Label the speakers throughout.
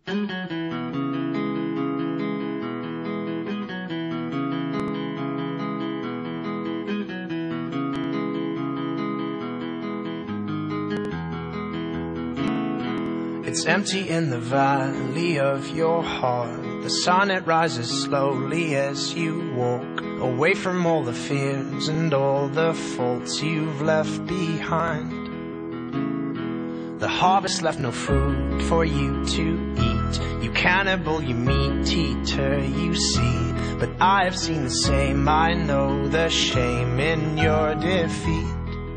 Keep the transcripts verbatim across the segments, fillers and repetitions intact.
Speaker 1: It's empty in the valley of your heart. The sun, it rises slowly as you walk away from all the fears and all the faults you've left behind. The harvest left no food for you to eat. You cannibal, you meat eater, you see. But I have seen the same, I know the shame in your defeat.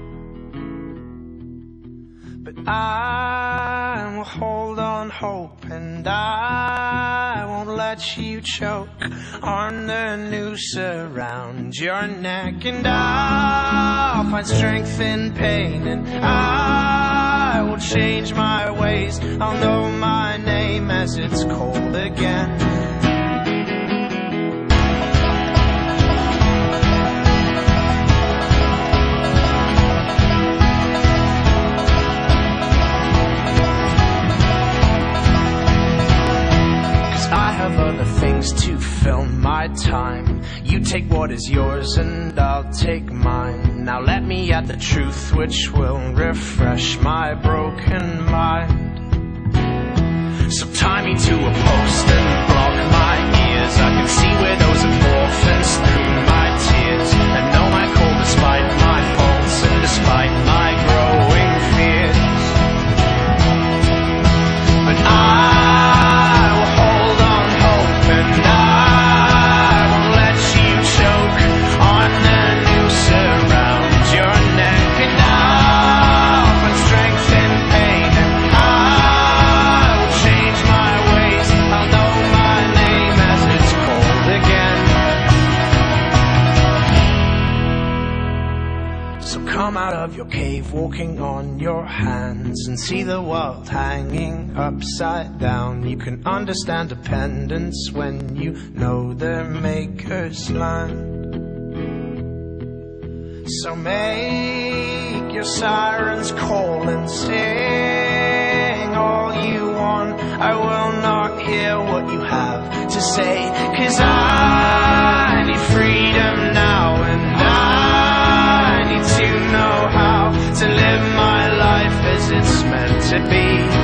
Speaker 1: But I will hold on hope, and I won't let you choke on the noose around your neck. And I'll find strength in pain, and I will change my ways. I'll know my name as it's cold again. Other things to fill my time. You take what is yours and I'll take mine. Now let me add the truth which will refresh my broken mind. So tie me to a post and block my ears. I can see widows of orphans through my tears, and know my call despite my faults and despite my growing fears. But I come out of your cave walking on your hands and see the world hanging upside down. You can understand dependence when you know their maker's land. So make your sirens call and sing all you want. I will not hear what you have to say, 'cause I need freedom now, and I need to know how to live my life as it's meant to be.